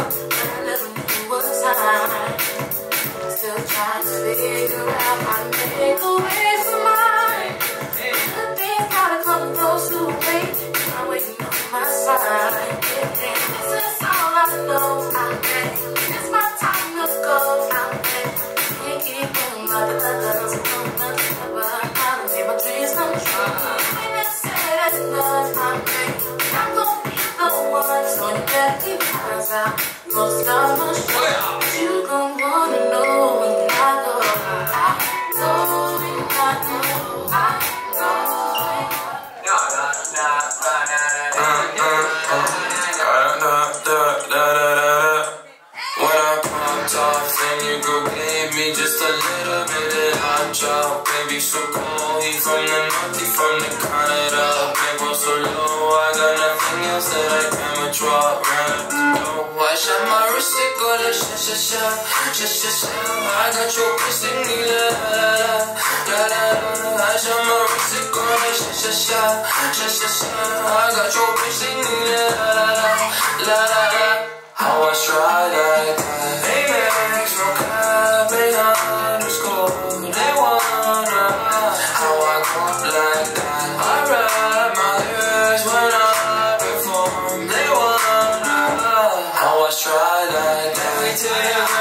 I never knew was high. Still trying to figure out how to make a way for mine. Good things gotta come close to wait. I'm waiting on my side. This is all I know. I'm ready. It's my time to go. I'm ready. Can't keep going by the others. I made my dreams come true. When I say that's enough, I'm ready. I'm gonna be the one. So you better keep your eyes out. Most of my show. You gon' wanna know when I go. I know when I know. I know. When I popped off, then you go gave me just a little bit of hot drop. Baby, so cold, he from the north, he from the Canada. Bankroll so low, I got nothing else that I can withdraw. I shot my wrist, it go like sha. I got your bitch singing la la la. I shot my wrist, it go like sha. I got your bitch singing la la. How I try like that. Amex, no cap, _. They wanna how I go like that. I ride my ears when I perform. They wanna how I try like that.